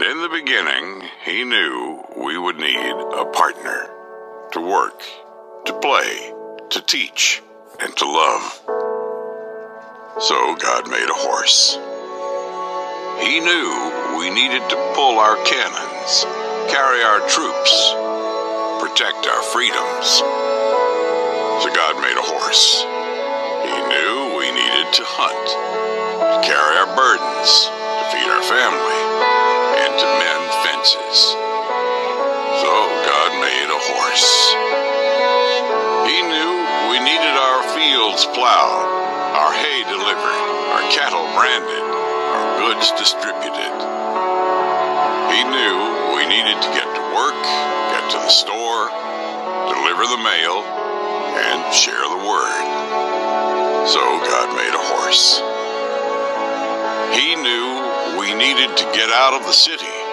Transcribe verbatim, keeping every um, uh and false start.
in the beginning, he knew we would need a partner to work, to play, to teach, and to love. So God made a horse. He knew we needed to pull our cannons, carry our troops, protect our freedoms. So God made a horse. He knew we needed to hunt, to carry our burdens, to feed our family, and to mend fences. So God made a horse. He knew we needed our fields plowed, our hay delivered, our cattle branded, our goods distributed. He knew we needed to get to work, get to the store, deliver the mail, and share the word. So God made a horse. He knew we needed to get out of the city,